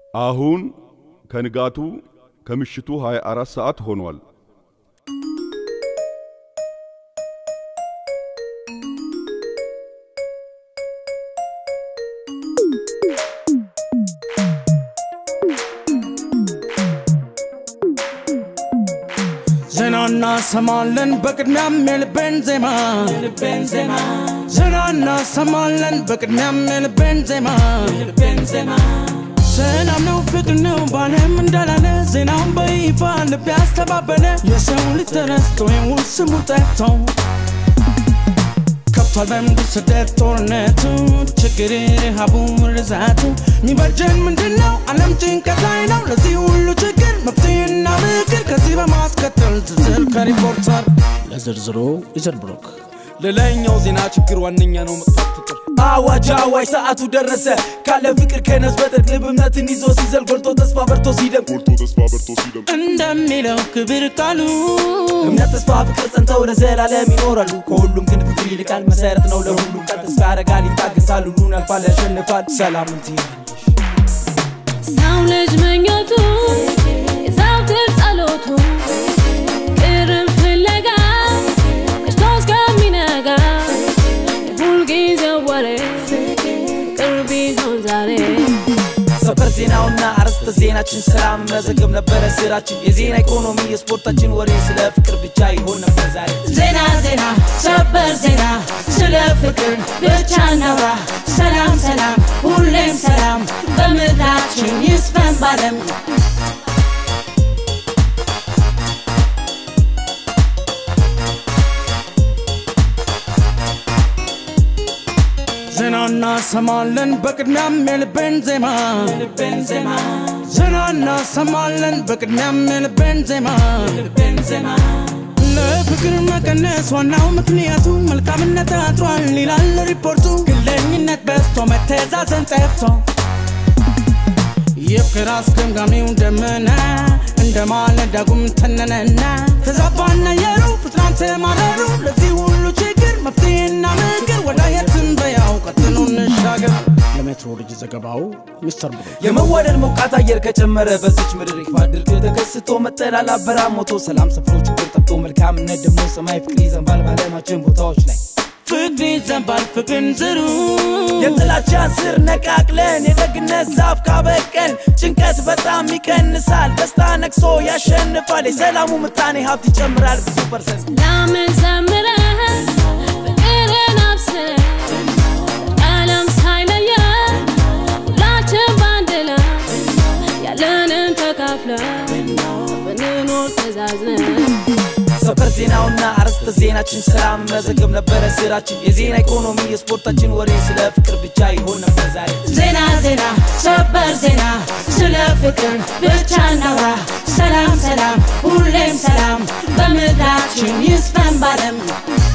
አሁን ከንጋቱ ከምሽቱ 24 ሰዓት ሆኗል زنانا سمالن بقدام البنزيما زنانا سمالن بقدام البنزيما سلام نو فكر نو بالهم دلالة زنام بيفا لبياس تبابنا يسون لترستو يوسمو تحتو كفال بمدو سدت تورنتو تشكري رهابو مرزاتو نبجن من دلو علم تنكتاينو لزي ولو تشكر مفتينا بكر كزيبا ماسكتل تزل كاريبورتر لزرزرو يزربروك للاينيو زينا تشكر وانينيا نو مقفكر አዋጅ ሰዓቱ ደረሰ ካለ ፍቅር ከነስ በተት ልብምነትን ይዞ ሲዘል ጎልቶ ተስፋ በርቶ ሲደም እንደሚለው ክብር ቃሉ እምነት ተስፋ ፍቅር ጸንተው ለዘላለም ይኖራሉ ከሁሉም ግን ፍቅር ይልቃል መሰረት ነው ለሁሉም ቀን ተስፋ ያረጋል ይታገሳል ሁሉን ያልፋል ያሸንፋል ሰላም እንት ሰው ልጅ መኞቱ የዛውትር ጸሎቱ ቅርብ ፍለጋ ክርስቶስ ከሚነጋ ሁልጊዜው ወሬ ቅርብ ይሆን ዛሬ ሰበር ዜናውና አርስተ ዜናችን ሰላም መዘገብ ነበረ ስራችን የዜና ኢኮኖሚ የስፖርታችን ወሬ ስለ ፍቅር ብቻ ይሆን ነበር ዛሬ ዜና ሰበር ዜና ስለ ፍቅር ብቻ ነውራ ሰላም ሁሌም ሰላም በምድራችን ይስፈን ባለም زنانا سمالن بقدام البنزيما زنانا سمالن بقدام البنزيما لفكر مكنس واناو مكنياتو ملكامنة اتوال ليلال ريبورتو كلنينت بستو متزازن تفتو يفكر اسكم غاميو دمنا اندمال داقم تنننا تزابانا يرو فتران تماررو لذي ولو چكر مفتينا مكر ودايتن بياو قتلون الشاقر ለሜትሮሎጂ ዘገባው ሚስተር ብሩ የመወደድ ሞቃታ አየር ከጨመረ በዚች ምድር ይፋድር ከተከስቶ መጠላላ በራሞቶ ሰላም ሰፍሮ ችግር ጠፍቶ መልካምነት ደሞ ሰማይ ፍቅር ይዘንባል ባለማችን ቦታዎች ላይ ፍቅር ይዘንባል ፍቅርን ዝሩ የጥላቻ ስር ነቃቅለን የደግነት ዛፍ ካበቀል ጭንቀት በጣም ይቀንሳል ደስታ ነክሶ ያሸንፋል የሰላሙ ምጣኔ ሀብት ይጨምራል ብዙ ፐርሰንት ላምን ዘምረ ፍቅርን አብስረ ዓለም ሳይለየ ሁላችን ባንድ ላይ ያለንን ተካፍለን ብንኖር ተዛዝነን ሰበር ዜናውና አርስተ ዜናችን ሰላም መዘገብ ነበረ ስራችን የዜና ኢኮኖሚ የስፖርታችን ወሬ ስለ ፍቅር ብቻ ይሆን ነበር ዛሬ ዜና ሰበር ዜና ስለ ፍቅር ብቻ ነውራ ሰላም ሁሌም ሰላም በምድራችን ይስፈን ባለም